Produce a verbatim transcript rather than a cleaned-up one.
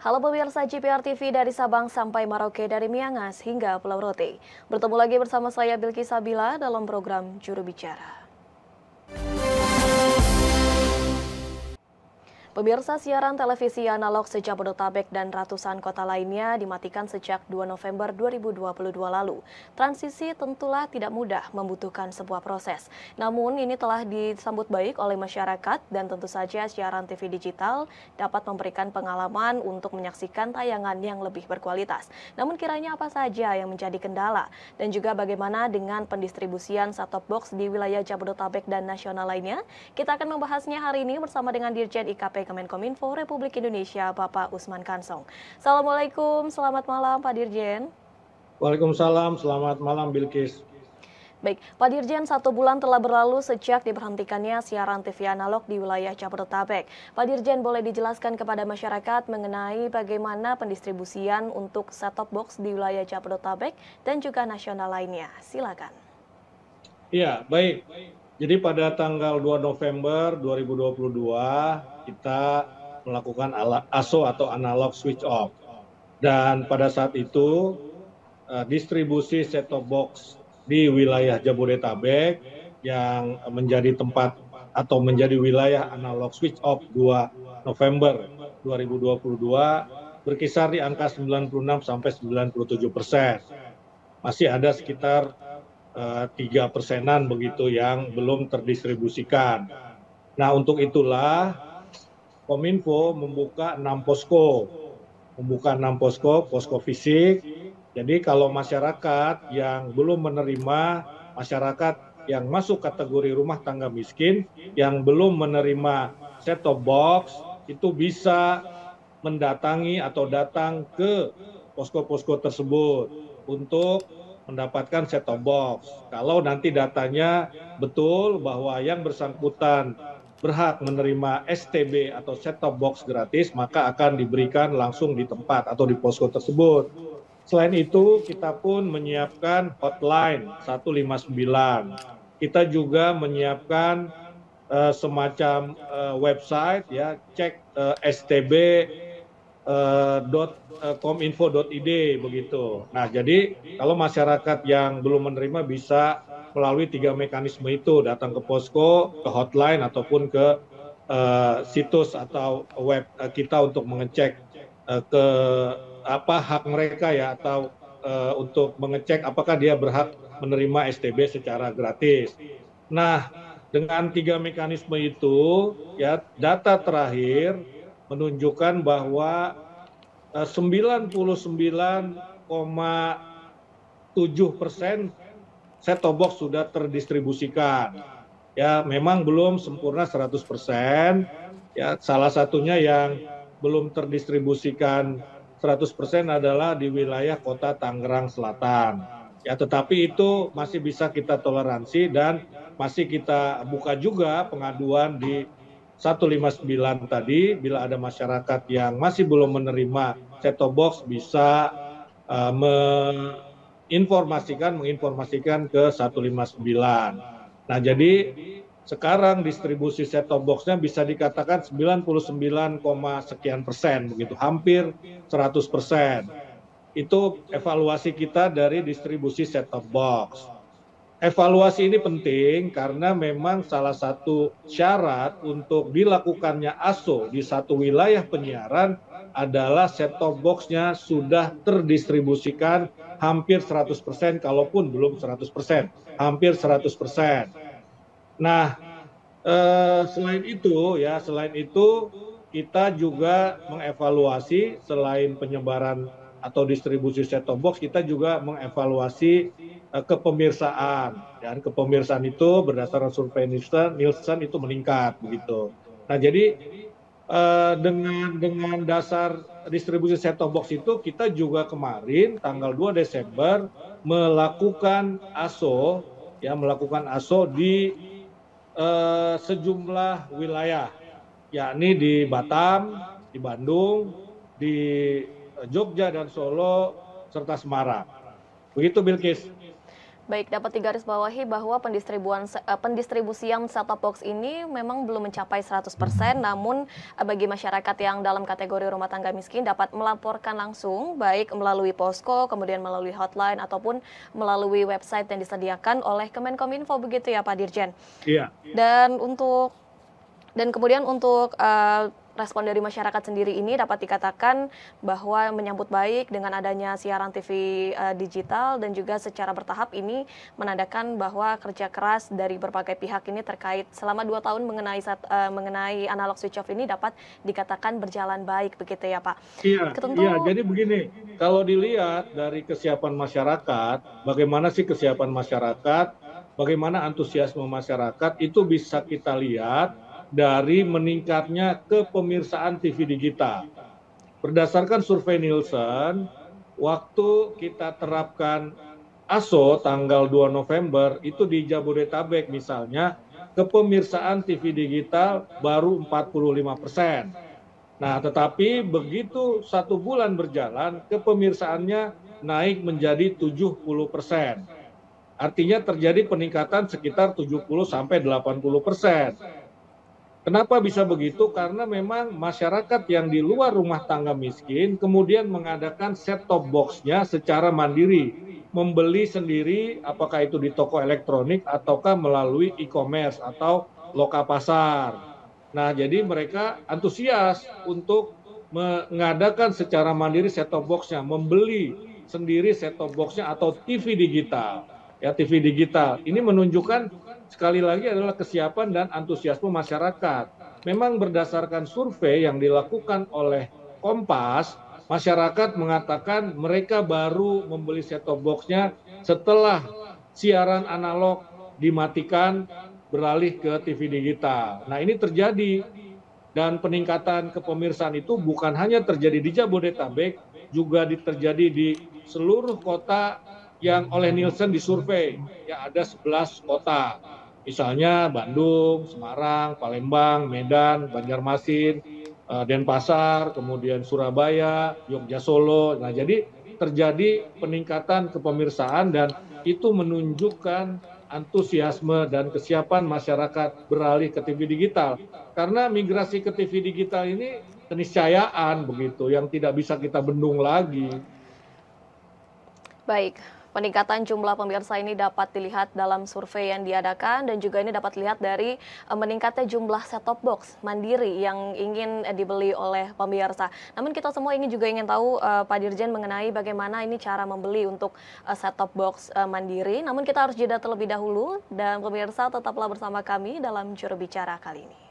Halo pemirsa G P R T V dari Sabang sampai Merauke, dari Miangas hingga Pulau Rote. Bertemu lagi bersama saya Bilky Sabila dalam program Juru Bicara. Pemirsa, siaran televisi analog se-Jabodetabek dan ratusan kota lainnya dimatikan sejak dua November dua ribu dua puluh dua lalu. Transisi tentulah tidak mudah, membutuhkan sebuah proses. Namun ini telah disambut baik oleh masyarakat dan tentu saja siaran T V digital dapat memberikan pengalaman untuk menyaksikan tayangan yang lebih berkualitas. Namun kiranya apa saja yang menjadi kendala dan juga bagaimana dengan pendistribusian set-top box di wilayah Jabodetabek dan nasional lainnya? Kita akan membahasnya hari ini bersama dengan Dirjen I K P Kemenkominfo Republik Indonesia, Bapak Usman Kansong. Assalamualaikum, selamat malam Pak Dirjen. Waalaikumsalam, selamat malam Bilkis. Baik, Pak Dirjen, satu bulan telah berlalu sejak diberhentikannya siaran T V analog di wilayah Jabodetabek. Pak Dirjen, boleh dijelaskan kepada masyarakat mengenai bagaimana pendistribusian untuk set-top box di wilayah Jabodetabek dan juga nasional lainnya? Silakan. Iya, baik. Jadi pada tanggal dua November dua ribu dua puluh dua kita melakukan A S O atau analog switch off. Dan pada saat itu distribusi set-top box di wilayah Jabodetabek yang menjadi tempat atau menjadi wilayah analog switch off dua November dua ribu dua puluh dua berkisar di angka sembilan puluh enam sampai sembilan puluh tujuh persen. Masih ada sekitar tiga persenan begitu yang belum terdistribusikan. Nah, untuk itulah Kominfo membuka enam posko, membuka enam posko, posko fisik. Jadi kalau masyarakat yang belum menerima, masyarakat yang masuk kategori rumah tangga miskin, yang belum menerima set-top box, itu bisa mendatangi atau datang ke posko-posko tersebut untuk mendapatkan set-top box. Kalau nanti datanya betul bahwa yang bersangkutan berhak menerima S T B atau set-top box gratis, maka akan diberikan langsung di tempat atau di posko tersebut. Selain itu, kita pun menyiapkan hotline satu lima sembilan. Kita juga menyiapkan uh, semacam uh, website, ya, cek uh, S T B kominfo dot i d begitu. Nah, jadi kalau masyarakat yang belum menerima bisa melalui tiga mekanisme itu, datang ke posko, ke hotline ataupun ke uh, situs atau web uh, kita untuk mengecek uh, ke apa hak mereka, ya, atau uh, untuk mengecek apakah dia berhak menerima S T B secara gratis. Nah, dengan tiga mekanisme itu, ya, data terakhir menunjukkan bahwa sembilan puluh sembilan koma tujuh persen set-top box sudah terdistribusikan. Ya, memang belum sempurna seratus persen. Ya, salah satunya yang belum terdistribusikan seratus persen adalah di wilayah Kota Tangerang Selatan. Ya, tetapi itu masih bisa kita toleransi dan masih kita buka juga pengaduan di satu lima sembilan tadi. Bila ada masyarakat yang masih belum menerima set-top box, bisa uh, menginformasikan menginformasikan ke satu lima sembilan. Nah, jadi sekarang distribusi set-top box-nya bisa dikatakan sembilan puluh sembilan, sekian persen begitu, hampir seratus persen. Itu evaluasi kita dari distribusi set-top box. Evaluasi ini penting karena memang salah satu syarat untuk dilakukannya A S O di satu wilayah penyiaran adalah set-top box-nya sudah terdistribusikan hampir seratus persen, kalaupun belum seratus persen, hampir seratus persen. Nah, eh, selain itu, ya, selain itu kita juga mengevaluasi selain penyebaran atau distribusi set-top box, kita juga mengevaluasi uh, kepemirsaan. Dan kepemirsaan itu berdasarkan survei Nielsen, Nielsen itu meningkat begitu. Nah, jadi uh, dengan dengan dasar distribusi set-top box itu, kita juga kemarin tanggal dua Desember melakukan A S O, ya, melakukan A S O di uh, sejumlah wilayah, yakni di Batam, di Bandung, di Jogja dan Solo, serta Semarang. Begitu, Bilkis. Baik, dapat digarisbawahi bahwa pendistribuan se- eh, pendistribusian set-top box ini memang belum mencapai seratus persen, namun eh, bagi masyarakat yang dalam kategori rumah tangga miskin dapat melaporkan langsung, baik melalui posko, kemudian melalui hotline, ataupun melalui website yang disediakan oleh Kemenkominfo, begitu ya Pak Dirjen. Iya. Dan untuk dan kemudian untuk uh, respon dari masyarakat sendiri ini dapat dikatakan bahwa menyambut baik dengan adanya siaran T V uh, digital, dan juga secara bertahap ini menandakan bahwa kerja keras dari berbagai pihak ini terkait selama dua tahun mengenai uh, mengenai analog switch off ini dapat dikatakan berjalan baik, begitu ya Pak. Iya, Tentu, iya. Jadi begini, kalau dilihat dari kesiapan masyarakat, bagaimana sih kesiapan masyarakat, bagaimana antusiasme masyarakat, itu bisa kita lihat dari meningkatnya kepemirsaan T V digital. Berdasarkan survei Nielsen, waktu kita terapkan A S O tanggal dua November, itu di Jabodetabek misalnya, kepemirsaan T V digital baru empat puluh lima persen. Nah, tetapi begitu satu bulan berjalan, kepemirsaannya naik menjadi tujuh puluh persen. Artinya terjadi peningkatan sekitar tujuh puluh sampai delapan puluh persen. Kenapa bisa begitu? Karena memang masyarakat yang di luar rumah tangga miskin kemudian mengadakan set-top box-nya secara mandiri, membeli sendiri, apakah itu di toko elektronik ataukah melalui e-commerce atau loka pasar. Nah, jadi mereka antusias untuk mengadakan secara mandiri set-top box-nya, membeli sendiri set-top box-nya atau T V digital. Ya, T V digital. Ini menunjukkan sekali lagi adalah kesiapan dan antusiasme masyarakat. Memang berdasarkan survei yang dilakukan oleh Kompas, masyarakat mengatakan mereka baru membeli set-top box-nya setelah siaran analog dimatikan beralih ke T V digital. Nah, ini terjadi, dan peningkatan kepemirsaan itu bukan hanya terjadi di Jabodetabek, juga terjadi di seluruh kota yang oleh Nielsen disurvei. Ya, ada sebelas kota. Misalnya Bandung, Semarang, Palembang, Medan, Banjarmasin, Denpasar, kemudian Surabaya, Yogyakarta, Solo. Nah, jadi terjadi peningkatan kepemirsaan, dan itu menunjukkan antusiasme dan kesiapan masyarakat beralih ke T V digital. Karena migrasi ke T V digital ini keniscayaan begitu, yang tidak bisa kita bendung lagi. baik, peningkatan jumlah pemirsa ini dapat dilihat dalam survei yang diadakan, dan juga ini dapat dilihat dari uh, meningkatnya jumlah set-top box mandiri yang ingin uh, dibeli oleh pemirsa. Namun kita semua ingin juga ingin tahu uh, Pak Dirjen mengenai bagaimana ini cara membeli untuk uh, set-top box uh, mandiri. Namun kita harus jeda terlebih dahulu, dan pemirsa tetaplah bersama kami dalam Juru Bicara kali ini.